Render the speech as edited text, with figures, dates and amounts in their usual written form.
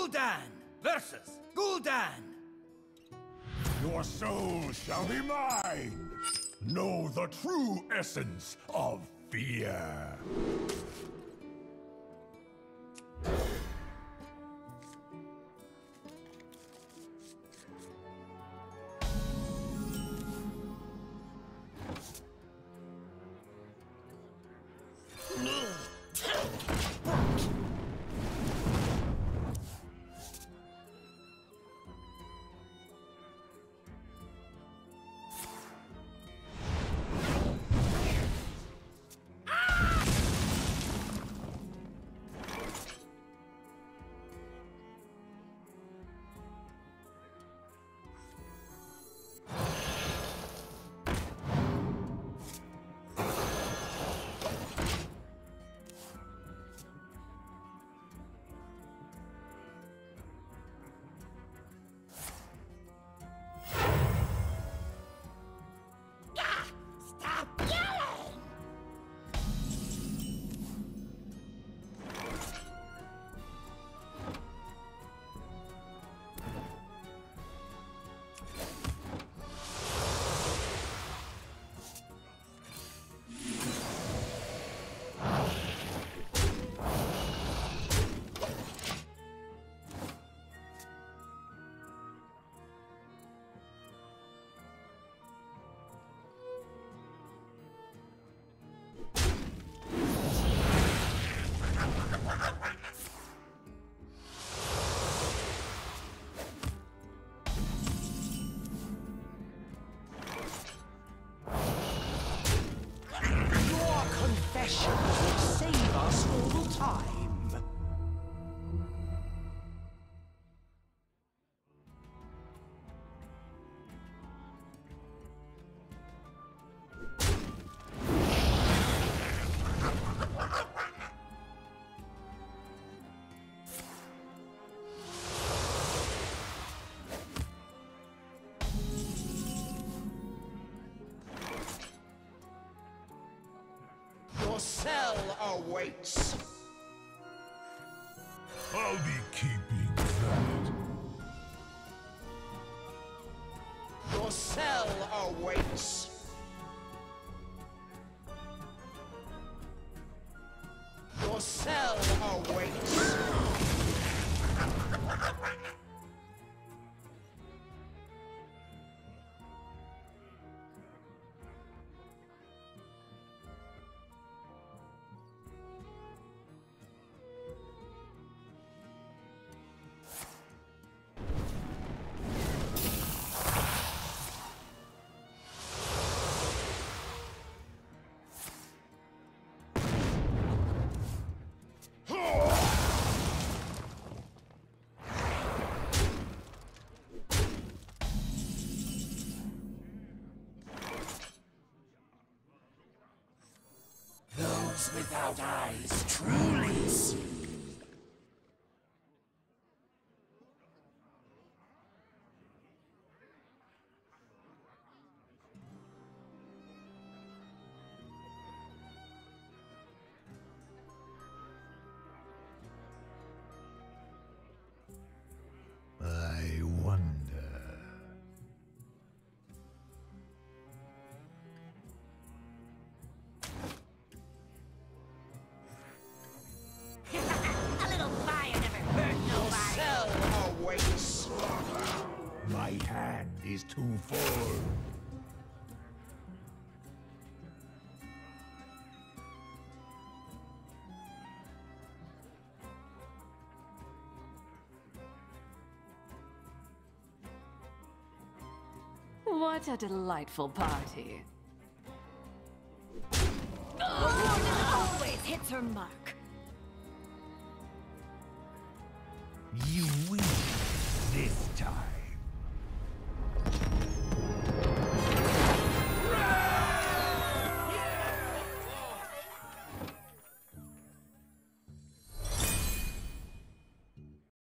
Gul'dan versus Gul'dan. Your soul shall be mine. Know the true essence of fear. Confession will save us all time. Your cell awaits. I'll be keeping that. Your cell awaits. Your cell awaits. Those without eyes truly see. I wonder. A little fire never hurt nobody. Cell awaits. My hand is too full. What a delightful party. Always hits her mark. You